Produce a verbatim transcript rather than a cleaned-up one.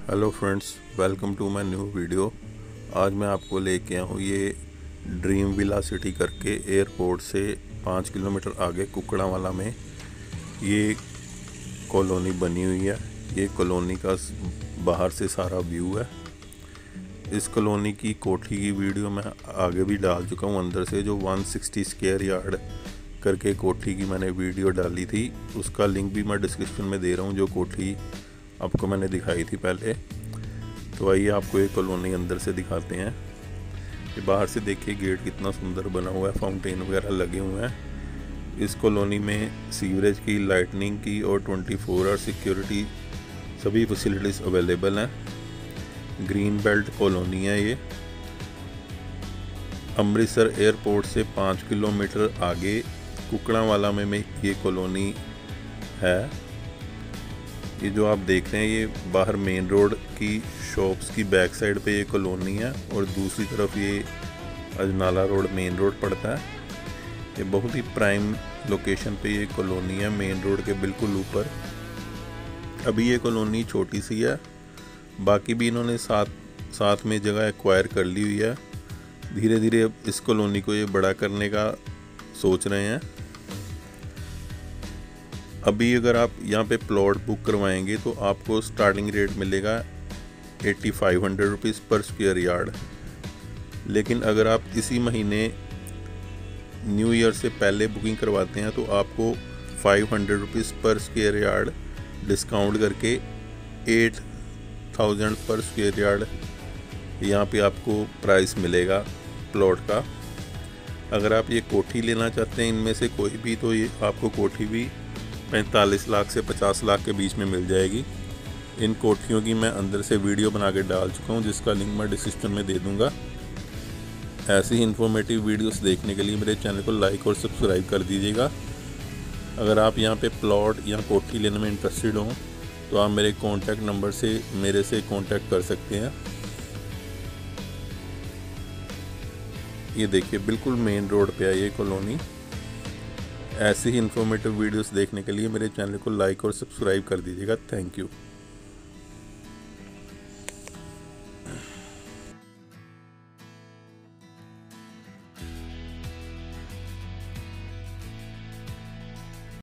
Hello friends, welcome to my new video. आज मैं आपको लेके आया हूँ ये ड्रीम विला सिटी करके एयरपोर्ट से पाँच किलोमीटर आगे कुकड़ावाला में ये कॉलोनी बनी हुई है। ये कॉलोनी का बाहर से सारा व्यू है। इस कॉलोनी की कोठी की वीडियो मैं आगे भी डाल चुका हूँ। अंदर से जो एक सौ साठ स्क्वायर यार्ड करके कोठी की मैंने वीडियो डाली थी, उसका लिंक भी मैं डिस्क्रिप्शन में दे रहा हूँ, जो कोठी आपको मैंने दिखाई थी पहले। तो आइए आपको ये कॉलोनी अंदर से दिखाते हैं। ये बाहर से देखिए गेट कितना सुंदर बना हुआ है, फाउंटेन वगैरह लगे हुए हैं। इस कॉलोनी में सीवरेज की, लाइटनिंग की और चौबीस आवर सिक्योरिटी सभी फैसिलिटीज़ अवेलेबल हैं। ग्रीन बेल्ट कॉलोनी है ये। अमृतसर एयरपोर्ट से पाँच किलोमीटर आगे कुकड़ावाला में, में ये कॉलोनी है। ये जो आप देख रहे हैं ये बाहर मेन रोड की शॉप्स की बैक साइड पे ये कॉलोनी है और दूसरी तरफ ये अजनाला रोड मेन रोड पड़ता है। ये बहुत ही प्राइम लोकेशन पे ये कॉलोनी है, मेन रोड के बिल्कुल ऊपर। अभी ये कॉलोनी छोटी सी है, बाकी भी इन्होंने साथ साथ में जगह एक्वायर कर ली हुई है। धीरे धीरे अब इस कॉलोनी को ये बड़ा करने का सोच रहे हैं। अभी अगर आप यहाँ पे प्लॉट बुक करवाएंगे तो आपको स्टार्टिंग रेट मिलेगा एट्टी फाइव हंड्रेड रुपीज़ पर स्क्वायर यार्ड। लेकिन अगर आप इसी महीने न्यू ईयर से पहले बुकिंग करवाते हैं तो आपको फाइव हंड्रेड रुपीज़ पर स्क्वायर यार्ड डिस्काउंट करके एट थाउजेंड पर स्क्वायर यार्ड यहाँ पे आपको प्राइस मिलेगा प्लॉट का। अगर आप ये कोठी लेना चाहते हैं इनमें से कोई भी, तो ये आपको कोठी भी पैंतालीस लाख से पचास लाख के बीच में मिल जाएगी। इन कोठियों की मैं अंदर से वीडियो बना के डाल चुका हूँ, जिसका लिंक मैं डिस्क्रिप्शन में दे दूँगा। ऐसी ही इन्फॉर्मेटिव वीडियोस देखने के लिए मेरे चैनल को लाइक और सब्सक्राइब कर दीजिएगा। अगर आप यहाँ पे प्लॉट या कोठी लेने में इंटरेस्टेड हों तो आप मेरे कॉन्टैक्ट नंबर से मेरे से कॉन्टैक्ट कर सकते हैं। ये देखिए बिल्कुल मेन रोड पे है ये कॉलोनी। ऐसी ही इन्फॉर्मेटिव वीडियोस देखने के लिए मेरे चैनल को लाइक और सब्सक्राइब कर दीजिएगा। Thank you.